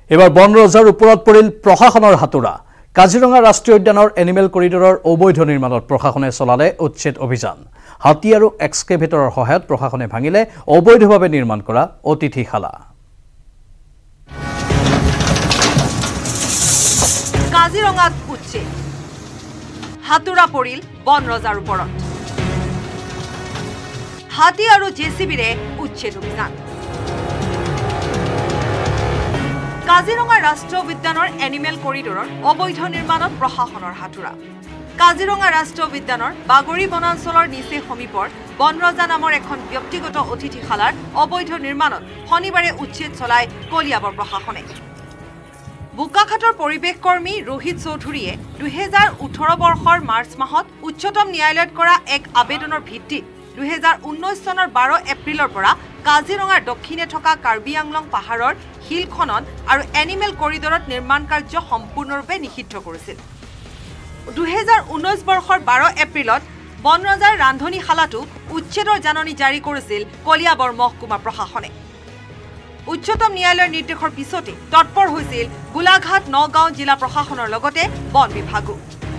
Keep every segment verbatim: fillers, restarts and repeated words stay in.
এবাৰ বনৰজাৰ ওপৰত পৰিল প্ৰশাসনৰ হাতুৰা কাজিৰঙা ৰাষ্ট্ৰীয় উদ্যানৰ এনিমেল কৰিডৰৰ অবৈধ নিৰ্মাণত প্ৰশাসনে চলালে উচ্ছেদ অভিযান হাতী আৰু এক্সকেভেটৰৰ সহায়ত প্ৰশাসনে ভাঙিলে অবৈধভাৱে নিৰ্মাণ কৰা অতিথিশালা কাজিৰঙাত উচ্ছেদ হাতুৰা পৰিল বনৰজাৰ ওপৰত হাতী আৰু জেচিবিৰে উচ্ছেদ অভিযান কাজিৰঙা ৰাষ্ট্ৰীয় উদ্যানৰ এনিমেল কৰিডৰৰ অবৈধ নিৰ্মাণত প্ৰশাসনৰ হাতুৰা কাজিৰঙা ৰাষ্ট্ৰীয় উদ্যানৰ বাগৰি বনাঞ্চলৰ নিচে সমীপৰ বনৰজা নামৰ এখন ব্যক্তিগত অতিথিশালাৰ অবৈধ নিৰ্মাণত শনিবাৰে উচ্ছেদ চলায় কলিয়াবৰ প্ৰশাসনে বোকাখাটৰ পৰিৱেশ কৰ্মী ৰোহিত চৌধুৰীয়ে দুই হাজাৰ ওঠৰ বৰ্ষৰ মাৰ্চ মাহত উচ্চতম ন্যায়ালয়ত কৰা এক আবেদনৰ ভিত্তিত দুই হাজাৰ ঊনৈশ চনৰ বাৰ এপ্ৰিলৰ পৰা কাজিৰঙাৰ দক্ষিণে থকা কাৰ্বি আংলং পাহাৰৰ হিল খনন আৰু এনিমেল কৰিডৰত নিৰ্মাণ কাৰ্য সম্পূৰ্ণৰূপে নিষিদ্ধ কৰিছিল দুই হাজাৰ ঊনৈশ বৰ্ষৰ বাৰ এপ্ৰিলত বনৰজাৰ ৰান্ধনীশালাটো উচ্ছেদৰ জাননী জাৰি কৰিছিল কলিয়াবৰ মহকুমা প্ৰশাসনে উচ্চতম ন্যায়ালয়ৰ নিৰ্দেশৰ পিছতে তৎপৰ হৈছিল গোলাঘাট নগাঁও জিলা প্ৰশাসনৰ লগতে বন বিভাগো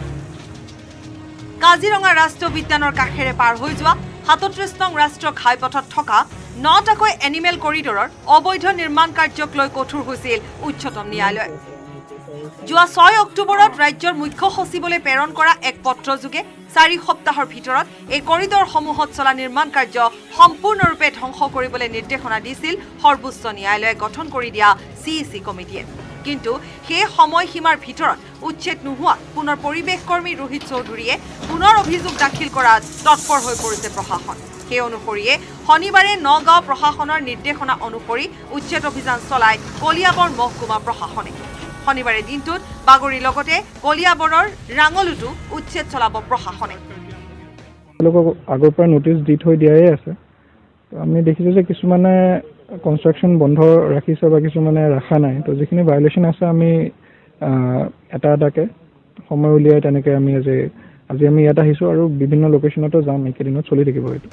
কাজিৰঙা ৰাষ্ট্ৰীয় উদ্যানৰ কাষেৰে পাৰ হৈ যোৱা সাতত্ৰিশ নং ৰাষ্ট্ৰীয় ঘাইপথত থকা নটাকৈ এনিমেল কৰিডৰৰ অবৈধ নিৰ্মাণ কাৰ্যক লৈ কঠোৰ হৈছিল উচ্চতম ন্যায়ালয় যোৱা ছয় অক্টোবৰত ৰাজ্যৰ মুখ্য সচিবলৈ প্ৰেৰণ কৰা এক পত্ৰযোগে চাৰি সপ্তাহৰ ভিতৰত এই কৰিডৰসমূহত চলা নিৰ্মাণ কাৰ্য সম্পূৰ্ণৰূপে ধ্বংস কৰিবলৈ নিৰ্দেশনা দিছিল সৰ্বোচ্চ ন্যায়ালয়ে গঠন কৰি দিয়া চি ই চি কমিটিয়ে কিন্তু সেই সময়সীমাৰ ভিতৰত উচ্ছেদ নোহোৱা পুনৰ পৰিৱেশ কৰ্মী ৰোহিত চৌধুৰীয়ে পুনৰ অভিযোগ দাখিল কৰাত তৎপৰ হৈ পৰিছে প্ৰশাসন সেই অনুসৰিয়ে শনিবাৰে নগাঁও প্ৰশাসনৰ নিৰ্দেশনা অনুসৰি উচ্ছেদ অভিযান চলায় কলিয়াবৰ মহকুমা প্ৰশাসনে শনিবাৰে দিনটোত বাগৰি লগতে কলিয়াবৰৰ ৰাঙলুটো উচ্ছেদ চলাব প্ৰশাসনে আগৰ পৰা নোটিছ দি থৈ দিয়াই আছে আমি দেখিছো যে কিছুমানে কনষ্ট্ৰাকশ্যন বন্ধ ৰাখিছে বা কিছুমানে ৰাখা নাই তো যিখিনি ভায়োলেশ্যন আছে আমি এটা এটাকে সময় উলিয়াই তেনেকৈ আমি আজি আজি আমি ইয়াত আহিছোঁ আৰু বিভিন্ন লোকেশ্যনতো যাম এইকেইদিনত চলি থাকিব এইটো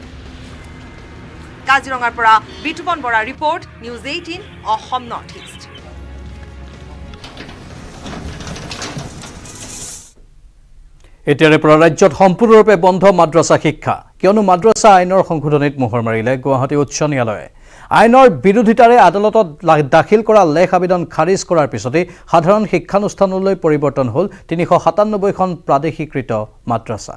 কাজিৰঙাৰ পৰা Bitupan Bora report news eighteen Assam north east এতিয়াৰে পৰা ৰাজ্যত সম্পূৰ্ণৰূপে বন্ধ মাদ্ৰাছা শিক্ষা কিয়নো মাদ্ৰাছা আইনৰ সংশোধনীত মোহৰ মাৰিলে গুৱাহাটী উচ্চ ন্যায়ালয়ে আইনৰ বিৰোধিতাৰে আদালতত দাখিল কৰা লেখ আবেদন খাৰিজ কৰাৰ পিছতে সাধাৰণ শিক্ষানুষ্ঠানলৈ পৰিৱৰ্তন হ'ল তিনিশ সাতানব্বৈখন প্ৰাদেশিকৃত মাদ্ৰাছা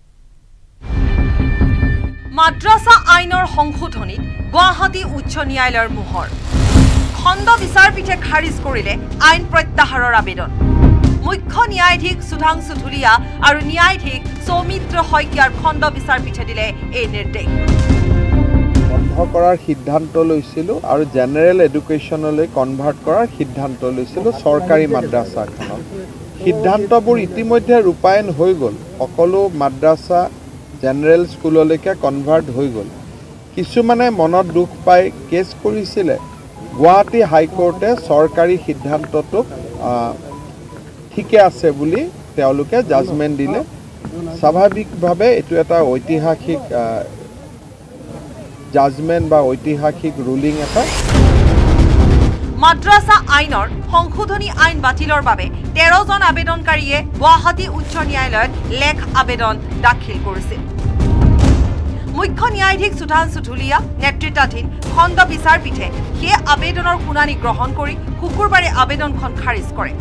মাদ্ৰাছা আইনৰ সংশোধনীত গুৱাহাটী উচ্চ ন্যায়ালয়ৰ মোহৰ খণ্ড বিচাৰপীঠে খাৰিজ কৰিলে আইন প্ৰত্যাহাৰৰ আবেদন মুখ্য ন্যায়াধীশ সুধাংশু ধুলিয়া আৰু ন্যায়াধীশ সৌমিত্ৰ শইকীয়াৰ খণ্ড বিচাৰপীঠে দিলে এই নিৰ্দেশ বন্ধ কৰাৰ সিদ্ধান্ত লৈছিল আৰু জেনেৰেল এডুকেশ্যনলৈ কনভাৰ্ট কৰাৰ সিদ্ধান্ত লৈছিল চৰকাৰী মাদ্ৰাছাখনত সিদ্ধান্তবোৰ ইতিমধ্যে ৰূপায়ণ হৈ গ'ল সকলো মাদ্ৰাছা জেনেৰেল স্কুললৈকে কনভাৰ্ট হৈ গ'ল কিছুমানে মনত দুখ পাই কেছ কৰিছিলে গুৱাহাটী হাইকোৰ্টে চৰকাৰী সিদ্ধান্তটোক ঠিকে আছে বুলি তেওঁলোকে জাজমেণ্ট দিলে স্বাভাৱিকভাৱে এইটো এটা ঐতিহাসিক জাজমেণ্ট বা ঐতিহাসিক ৰুলিং এটা মাদ্ৰাছা আইনৰ সংশোধনী আইন বাতিলৰ বাবে তেৰ জন আবেদনকাৰীয়ে গুৱাহাটী উচ্চ ন্যায়ালয়ত লেখ আবেদন দাখিল কৰিছিল মুখ্য ন্যায়াধীশ সুধাংশু ধুলিয়া নেতৃত্বাধীন খণ্ড বিচাৰপীঠে সেই আবেদনৰ শুনানি গ্ৰহণ কৰি শুকুৰবাৰে আবেদনখন খাৰিজ কৰে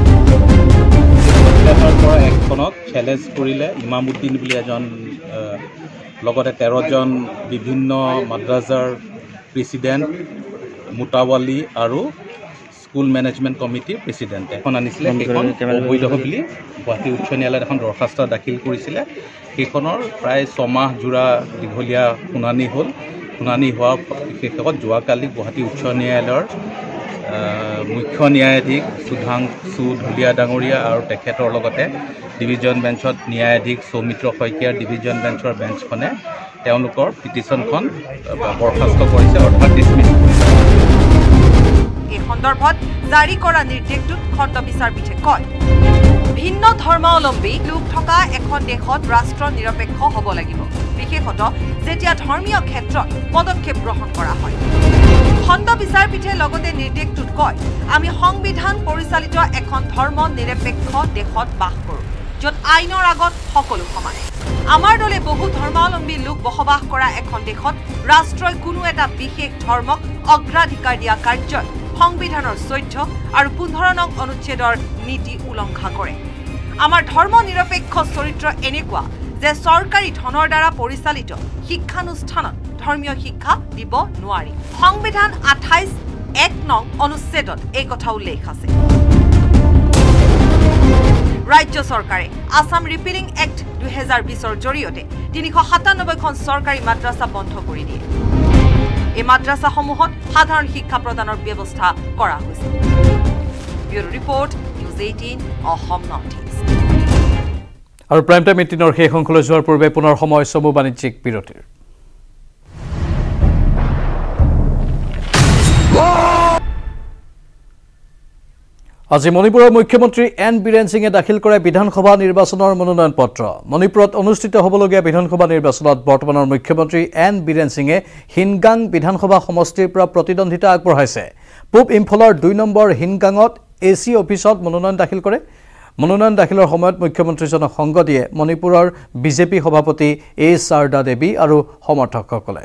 একখনক চেলেঞ্জ কৰিলে ইমামুদ্দিন বুলি এজন লগতে তেৰ জন বিভিন্ন মাদ্ৰাছাৰ প্ৰেছিডেণ্ট মুতাৱালি আৰু স্কুল মেনেজমেণ্ট কমিটিৰ প্ৰেছিডেণ্ট এখন আনিছিলে সেইখন অবৈধ বুলি গুৱাহাটী উচ্চ ন্যায়ালয়ত এখন দৰখাস্ত দাখিল কৰিছিলে সেইখনৰ প্ৰায় ছমাহ জোৰা দীঘলীয়া শুনানি হ'ল শুনানি হোৱাৰ শেষত যোৱাকালি গুৱাহাটী উচ্চ ন্যায়ালয়ৰ মুখ্য ন্যায়াধীশ সুধাংশু ধুলিয়া ডাঙৰীয়া আৰু তেখেতৰ লগতে ডিভিজন বেঞ্চত ন্যায়াধীশ সৌমিত্ৰ শইকীয়াৰ ডিভিজন বেঞ্চৰ বেঞ্চখনে তেওঁলোকৰ পিটিশ্যনখন বৰখাস্ত কৰিছে অৰ্থাৎ ডিছমিছ কৰিছে এই সন্দৰ্ভত জাৰি কৰা নিৰ্দেশটোত খণ্ড বিচাৰপীঠে কয় ভিন্ন ধৰ্মাৱলম্বী লোক থকা এখন দেশত ৰাষ্ট্ৰ নিৰপেক্ষ হ'ব লাগিব বিশেষতঃ যেতিয়া ধৰ্মীয় ক্ষেত্ৰত পদক্ষেপ গ্ৰহণ কৰা হয় খণ্ড বিচাৰপীঠে লগতে নিৰ্দেশটোত কয় আমি সংবিধান পৰিচালিত এখন ধৰ্ম নিৰপেক্ষ দেশত বাস কৰোঁ য'ত আইনৰ আগত সকলো সমান আমাৰ দলে বহু ধৰ্মাৱলম্বী লোক বসবাস কৰা এখন দেশত ৰাষ্ট্ৰই কোনো এটা বিশেষ ধৰ্মক অগ্ৰাধিকাৰ দিয়া কাৰ্যত সংবিধানৰ চৈধ্য আৰু পোন্ধৰ নং অনুচ্ছেদৰ নীতি উলংঘা কৰে আমাৰ ধৰ্ম নিৰপেক্ষ চৰিত্ৰ এনেকুৱা যে চৰকাৰী ধনৰ দ্বাৰা পৰিচালিত শিক্ষানুষ্ঠানত ধৰ্মীয় শিক্ষা দিব নোৱাৰি সংবিধান আঠাইশ এক নং অনুচ্ছেদত এই কথা উল্লেখ আছে ৰাজ্য চৰকাৰে আসাম ৰিপিলিং এক্ট দুই হাজাৰ বিশৰ জৰিয়তে তিনিশ সাতানব্বৈ খন চৰকাৰী মাদ্ৰাছা বন্ধ কৰি দিয়ে এই মাদ্ৰাছাসমূহত সাধাৰণ শিক্ষা প্ৰদানৰ ব্যৱস্থা কৰা হৈছে bureau report news eighteen Assam north east আৰু প্ৰাইম টাইম এইটিনৰ শেষ অংশলৈ যোৱাৰ পূৰ্বে পুনৰ সময় চমু বাণিজ্যিক বিৰতিৰ আজি মণিপুৰৰ মুখ্যমন্ত্ৰী এন বীৰেন সিঙে দাখিল কৰে বিধানসভা নিৰ্বাচনৰ মনোনয়ন পত্ৰ মণিপুৰত অনুষ্ঠিত হ'বলগীয়া বিধানসভা নিৰ্বাচনত বৰ্তমানৰ মুখ্যমন্ত্ৰী এন বীৰেন সিঙে হিনগাং বিধানসভা সমষ্টিৰ পৰা প্ৰতিদ্বন্দ্বিতা আগবঢ়াইছে পূব ইম্ফলৰ দুই নম্বৰ হিনগাঙত এচি অফিচত মনোনয়ন দাখিল কৰে মনোনয়ন দাখিলৰ সময়ত মুখ্যমন্ত্ৰীজনক সংগ দিয়ে মণিপুৰৰ বিজেপি সভাপতি এ শাৰদা দেৱী আৰু সমৰ্থকসকলে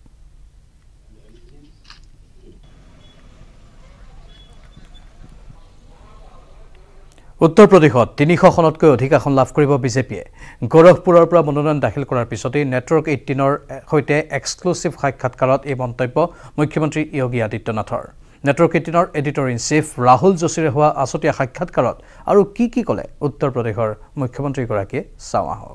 উত্তৰ প্ৰদেশত তিনিশ খনতকৈ অধিক আসন লাভ কৰিব বিজেপিয়ে গোৰখপুৰৰ পৰা মনোনয়ন দাখিল কৰাৰ পিছতেই নেটৱৰ্ক এইটিনৰ সৈতে এক্সক্লুচিভ সাক্ষাৎকাৰত এই মন্তব্য মুখ্যমন্ত্ৰী যোগী আদিত্যনাথৰ নেটৱৰ্ক এইটিনৰ এডিটৰ ইন চিফ ৰাহুল যোশীৰে হোৱা আছতীয়া সাক্ষাৎকাৰত আৰু কি কি ক'লে উত্তৰ প্ৰদেশৰ মুখ্যমন্ত্ৰীগৰাকীয়ে চাওঁ আহক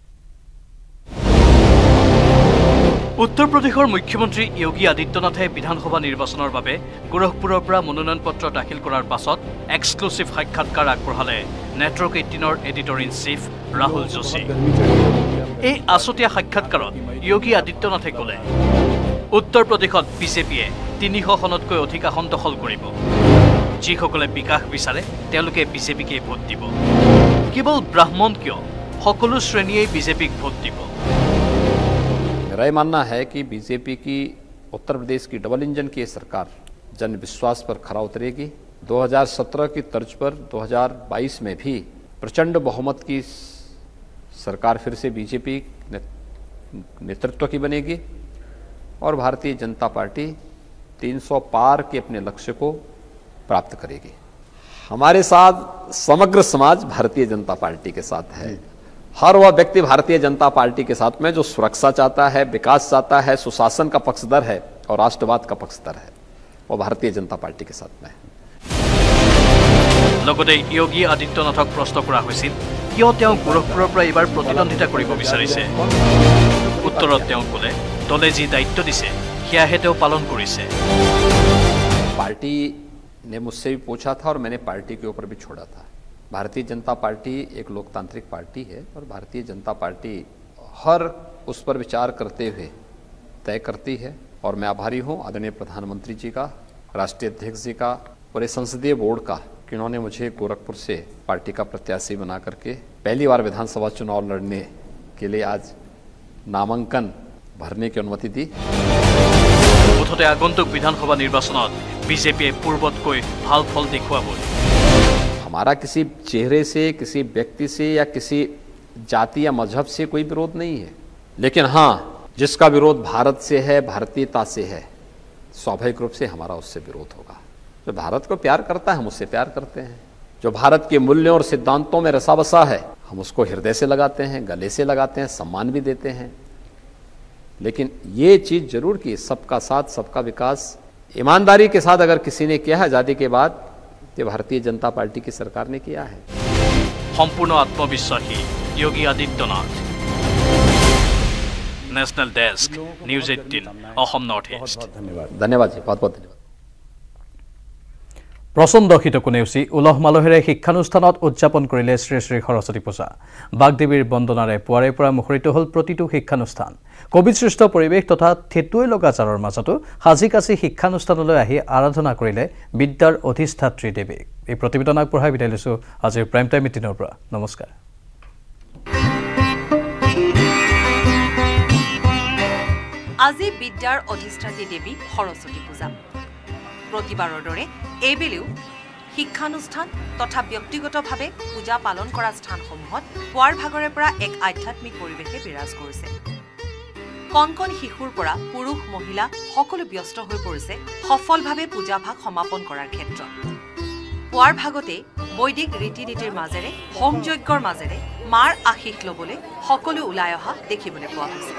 উত্তৰ প্ৰদেশৰ মুখ্যমন্ত্ৰী যোগী আদিত্যনাথে বিধানসভা নিৰ্বাচনৰ বাবে গোৰখপুৰৰ পৰা মনোনয়ন পত্ৰ দাখিল কৰাৰ পাছত এক্সক্লুচিভ সাক্ষাৎকাৰ আগবঢ়ালে নেটৱৰ্ক এইটিনৰ editor in chief Rahul Joshi এই আছতীয়া সাক্ষাৎকাৰত যোগী আদিত্যনাথে ক'লে উত্তৰ প্ৰদেশত বিজেপিয়ে তিনিশ খনতকৈ অধিক আসন দখল কৰিব যিসকলে বিকাশ বিচাৰে তেওঁলোকে বিজেপিকে ভোট দিব কেৱল ব্ৰাহ্মণ কিয় সকলো শ্ৰেণীয়ে বিজেপিক ভোট দিব मेरा ये मानना है कि बीजेपी की उत्तर प्रदेश की डबल इंजन की सरकार जन विश्वास पर खरा उतरेगी दो हज़ार सत्रह की तर्ज पर दो हज़ार बाईस में भी प्रचंड बहुमत की सरकार फिर से बीजेपी नेतृत्व की बनेगी और भारतीय जनता पार्टी तीन सौ पार के अपने लक्ष्य को प्राप्त करेगी हमारे साथ समग्र समाज भारतीय जनता पार्टी के साथ है हर वह व्यक्ति भारतीय जनता पार्टी के साथ में जो सुरक्षा चाहता है विकास चाहता है सुशासन का पक्षधर है और राष्ट्रवाद का पक्षधर है वो भारतीय जनता पार्टी के साथ में है লগতে যোগী আদিত্যনাথক প্ৰশ্ন কৰা হৈছিল কিয় তেওঁ গোৰখপুৰৰ পৰা এবাৰ প্ৰতিদ্বন্দ্বিতা কৰিব বিচাৰিছে উত্তৰত তেওঁ ক'লে দলে যি দায়িত্ব দিছে সেয়াহে তেওঁ পালন কৰিছে पार्टी ने मुझसे भी पूछा था और मैंने पार्टी के ऊपर भी छोड़ा था भारतीय जनता पार्टी एक लोकतांत्रिक पार्टी है और भारतीय जनता पार्टी हर उस पर विचार करते हुए तय करती है और मैं आभारी हूँ आदरणीय प्रधानमंत्री जी का राष्ट्रीय अध्यक्ष जी का पूरे संसदीय बोर्ड का कि उन्होंने मुझे गोरखपुर से पार्टी का प्रत्याशी बना करके पहली बार विधानसभा चुनाव लड़ने के लिए आज नामांकन भरने की अनुमति दी মুঠতে আগন্তুক বিধানসভা নিৰ্বাচনত বিজেপিয়ে পূৰ্বতকৈ ভাল ফল দেখুৱাব हमारा किसी चेहरे से किसी व्यक्ति से या किसी जाति या मजहब से कोई विरोध नहीं है लेकिन हाँ जिसका विरोध भारत से है भारतीयता से है स्वाभाविक रूप से हमारा उससे विरोध होगा जो भारत को प्यार करता है हम उससे प्यार करते हैं जो भारत के मूल्यों और सिद्धांतों में रसा बसा है हम उसको हृदय से लगाते हैं गले से लगाते हैं सम्मान भी देते हैं लेकिन ये चीज़ जरूर कि सबका साथ सबका विकास ईमानदारी के साथ अगर किसी ने किया आज़ादी के बाद ये भारतीय जनता पार्टी की सरकार ने किया है সম্পূৰ্ণ আত্মবিশ্বাসী Yogi Adityanath national desk news eighteen Assam north east धन्यवाद धन्यवाद जी बहुत बहुत धन्यवाद প্ৰচণ্ড শীতকো নেওচি উলহ মালহেৰে শিক্ষানুষ্ঠানত উদযাপন কৰিলে শ্ৰী শ্ৰী সৰস্বতী পূজা বাগদেৱীৰ বন্দনাৰে পুৱাৰে পৰা মুখৰিত হ'ল প্ৰতিটো শিক্ষানুষ্ঠান কবিসৃষ্ট পৰিৱেশ তথা থেতুৱে লগা জাৰৰ মাজতো সাজি কাছি শিক্ষানুষ্ঠানলৈ আহি আৰাধনা কৰিলে বিদ্যাৰ অধিষ্ঠাত্ৰী দেৱীক এই প্ৰতিবেদন আগবঢ়াই বিদায় লৈছো আজিৰ প্ৰাইম টাইম মিটিনৰ পৰা নমস্কাৰ আজি বিদ্যাৰ অধিষ্ঠাত্ৰী দেৱী সৰস্বতী পূজা প্ৰতিবাৰৰ দৰে এইবেলিও শিক্ষানুষ্ঠান তথা ব্যক্তিগতভাৱে পূজা পালন কৰা স্থানসমূহত পুৱাৰ ভাগৰে পৰা এক আধ্যাত্মিক পৰিৱেশে বিৰাজ কৰিছে কণ কণ শিশুৰ পৰা পুৰুষ মহিলা সকলো ব্যস্ত হৈ পৰিছে সফলভাৱে পূজাভাগ সমাপন কৰাৰ ক্ষেত্ৰত পুৱাৰ ভাগতে বৈদিক ৰীতি নীতিৰ মাজেৰে হোম যজ্ঞৰ মাজেৰে মাৰ আশীষ ল'বলৈ সকলো ওলাই অহা দেখিবলৈ পোৱা গৈছে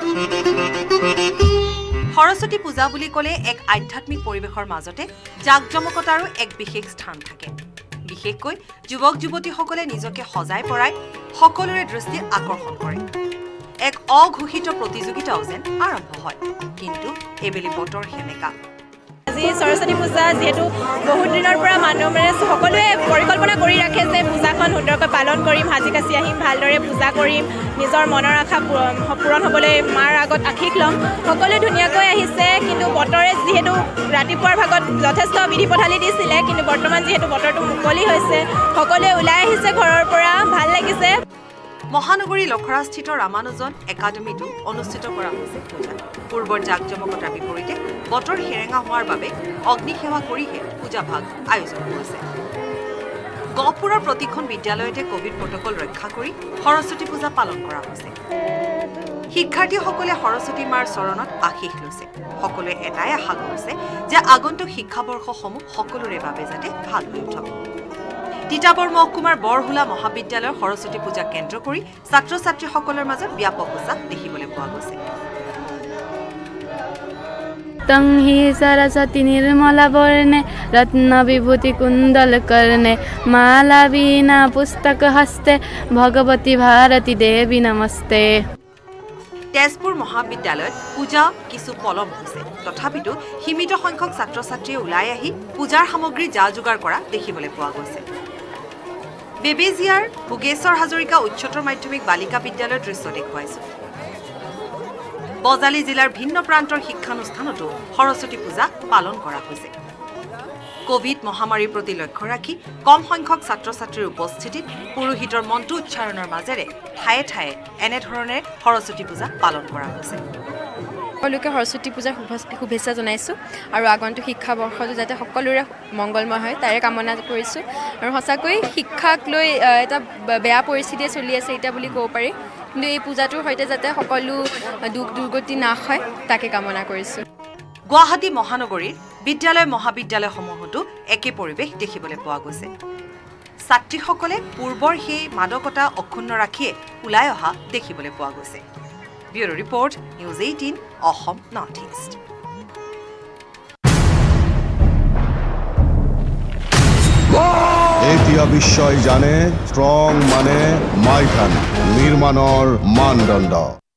সৰস্বতী পূজা বুলি ক'লে এক আধ্যাত্মিক পৰিৱেশৰ মাজতে জাকজমকতাৰো এক বিশেষ স্থান থাকে বিশেষকৈ যুৱক যুৱতীসকলে নিজকে সজাই পৰাই সকলোৰে দৃষ্টি আকৰ্ষণ কৰে এক অঘোষিত প্ৰতিযোগিতাও যেন আৰম্ভ হয় কিন্তু এইবেলি বতৰ সেমেকা আজি সৰস্বতী পূজা যেহেতু বহুত দিনৰ পৰা মানুহ মানে সকলোৱে পৰিকল্পনা কৰি ৰাখে যে পূজাখন সুন্দৰকৈ পালন কৰিম হাজি কাছি আহিম ভালদৰে পূজা কৰিম নিজৰ মনৰ আশা পূৰণ হ'বলৈ মাৰ আগত আশীষ ল'ম সকলোৱে ধুনীয়াকৈ আহিছে কিন্তু বতৰে যিহেতু ৰাতিপুৱাৰ ভাগত যথেষ্ট বিধি পথালি দিছিলে কিন্তু বৰ্তমান যিহেতু বতৰটো মুকলি হৈছে সকলোৱে ওলাই আহিছে ঘৰৰ পৰা ভাল লাগিছে মহানগৰী লখৰাস্থিত ৰামানুজন একাডেমীটো অনুষ্ঠিত কৰা হৈছে পূজা পূৰ্বৰ জাকজমকতাৰ বিপৰীতে বতৰ সেৰেঙা হোৱাৰ বাবে অগ্নিসেৱা কৰিহে পূজাভাগ আয়োজন কৰিছে গহপুৰৰ প্ৰতিখন বিদ্যালয়তে কোভিড প্ৰটকল ৰক্ষা কৰি সৰস্বতী পূজা পালন কৰা হৈছে শিক্ষাৰ্থীসকলে সৰস্বতী মাৰ চৰণত আশীষ লৈছে সকলোৱে এটাই আশা কৰিছে যে আগন্তুক শিক্ষাবৰ্ষসমূহ সকলোৰে বাবে যাতে ভাল হৈ উঠক তিতাবৰ মহকুমাৰ বৰহুলা মহাবিদ্যালয়ৰ সৰস্বতী পূজা কেন্দ্ৰ কৰি ছাত্ৰ ছাত্ৰীসকলৰ মাজত ব্যাপক উৎসাহ দেখিবলৈ পোৱা গৈছে तंहि सरस्वती निर्मला वर्णे रत्न विभूति कुंडल कर्णे माला वीणा पुस्तक हस्ते भगवती भारती देवी नमस्ते তেজপুৰ মহাবিদ্যালয়ত পূজা কিছু পলম হৈছে তথাপিতো সীমিত সংখ্যক ছাত্ৰ ছাত্ৰীয়ে ওলাই আহি পূজাৰ সামগ্ৰী যা যোগাৰ কৰা দেখিবলৈ পোৱা গৈছে বেবেজিয়াৰ ভোগেশ্বৰ হাজৰিকা উচ্চতৰ মাধ্যমিক বালিকা বিদ্যালয়ৰ দৃশ্য দেখুৱাইছো বজালী জিলাৰ ভিন্ন প্ৰান্তৰ শিক্ষানুষ্ঠানতো সৰস্বতী পূজা পালন কৰা হৈছে কোভিড মহামাৰীৰ প্ৰতি লক্ষ্য ৰাখি কম সংখ্যক ছাত্ৰ ছাত্ৰীৰ উপস্থিতিত পুৰোহিতৰ মন্ত্ৰ উচ্চাৰণৰ মাজেৰে ঠায়ে ঠায়ে এনেধৰণে সৰস্বতী পূজা পালন কৰা হৈছে সকলোকে সৰস্বতী পূজাৰ শুভেচ্ছা জনাইছোঁ আৰু আগন্তুক শিক্ষাবৰ্ষটো যাতে সকলোৰে মংগলময় হয় তাৰে কামনা কৰিছোঁ আৰু সঁচাকৈ শিক্ষাক লৈ এটা বেয়া পৰিস্থিতিয়ে চলি আছে এতিয়া বুলি ক'ব পাৰি কিন্তু এই পূজাটোৰ সৈতে যাতে সকলো দুখ দুৰ্গতি নাশ হয় তাকে কামনা কৰিছোঁ গুৱাহাটী মহানগৰীৰ বিদ্যালয় মহাবিদ্যালয়সমূহতো একে পৰিৱেশ দেখিবলৈ পোৱা গৈছে ছাত্ৰীসকলে পূৰ্বৰ সেই মাদকতা অক্ষুণ্ণ ৰাখিয়ে ওলাই অহা দেখিবলৈ পোৱা গৈছে bureau report news eighteen Assam north east এতিয়া বিশ্বই জানে ষ্ট্ৰং মানে মাইথান নিৰ্মাণৰ মানদণ্ড